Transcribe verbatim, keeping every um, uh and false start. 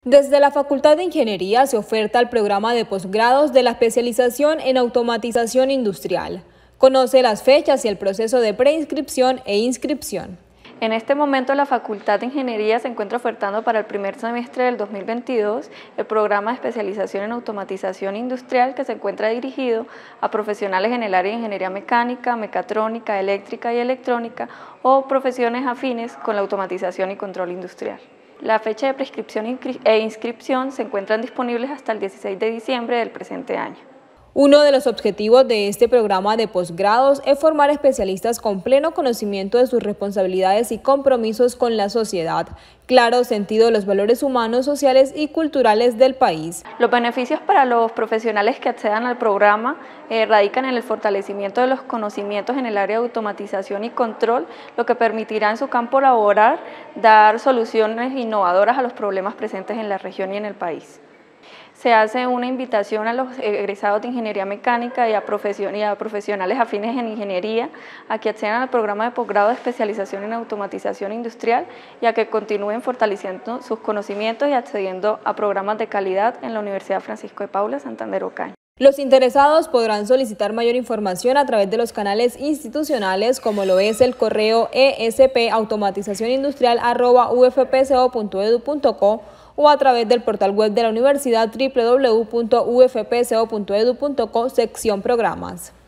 Desde la Facultad de Ingeniería se oferta el programa de posgrados de la especialización en automatización industrial. Conoce las fechas y el proceso de preinscripción e inscripción. En este momento la Facultad de Ingeniería se encuentra ofertando para el primer semestre del dos mil veintidós el programa de especialización en automatización industrial que se encuentra dirigido a profesionales en el área de ingeniería mecánica, mecatrónica, eléctrica y electrónica o profesiones afines con la automatización y control industrial. La fecha de prescripción e inscripción se encuentran disponibles hasta el dieciséis de diciembre del presente año. Uno de los objetivos de este programa de posgrados es formar especialistas con pleno conocimiento de sus responsabilidades y compromisos con la sociedad, claro sentido de los valores humanos, sociales y culturales del país. Los beneficios para los profesionales que accedan al programa eh, radican en el fortalecimiento de los conocimientos en el área de automatización y control, lo que permitirá en su campo laboral dar soluciones innovadoras a los problemas presentes en la región y en el país. Se hace una invitación a los egresados de ingeniería mecánica y a, profesion y a profesionales afines en ingeniería a que accedan al programa de posgrado de especialización en automatización industrial y a que continúen fortaleciendo sus conocimientos y accediendo a programas de calidad en la Universidad Francisco de Paula, Santander Ocaña. Los interesados podrán solicitar mayor información a través de los canales institucionales como lo es el correo e s p automatización industrial arroba u f p c o punto e d u punto co o a través del portal web de la universidad w w w punto u f p c o punto e d u punto co sección programas.